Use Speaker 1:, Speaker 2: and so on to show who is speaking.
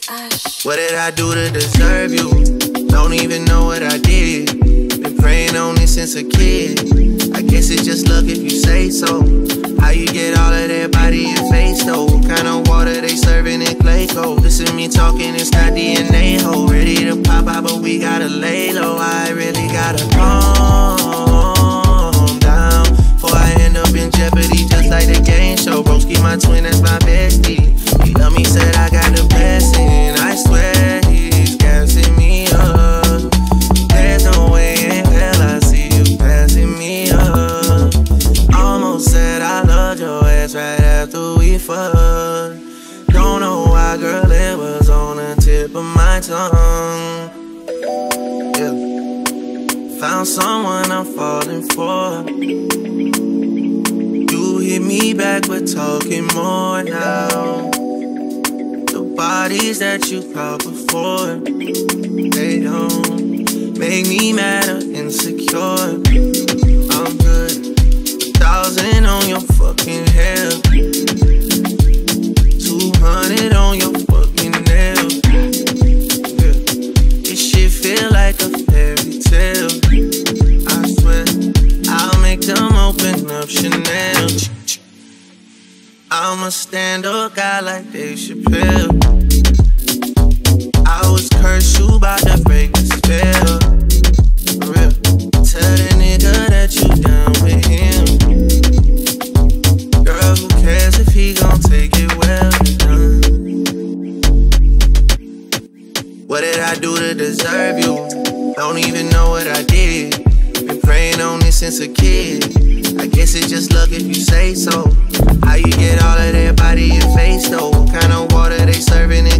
Speaker 1: What did I do to deserve you? Don't even know what I did. Been praying on this since a kid. I guess it's just luck if you say so. How you get all of that body and face though? What kind of water they serving in Clayco? Listen to me talking, it's not DNA, ho. Ready to pop out, but we gotta lay low. I really gotta calm down before I end up in jeopardy, just like the game show. Broski, my twin, that's my bestie. He love me, said I got the blessing. I swear he's gassing me up. There's no way in hell I see you passing me up. Almost said I loved your ass right after we fucked. Don't know why, girl, it was on the tip of my tongue. Yeah. Found someone I'm falling for. You hit me back, we're talking more now. The bodies that you caught before, they don't make me mad or insecure. I'm good. 1,000 on your fucking hair, 200 on your fucking nails. Yeah. This shit feel like a fairy tale. I swear, I'll make them open up Chanel. I'm a stand-up guy like Dave Chappelle. I was cursed, you bout to break the spell. For real. Tell the nigga that you down with him. Girl, who cares if he gon' take it well done? What did I do to deserve you? Don't even know what I did. Been praying on this since a kid. I guess it's just luck if you say so. How you get all of that body and face though? What kind of water they serving in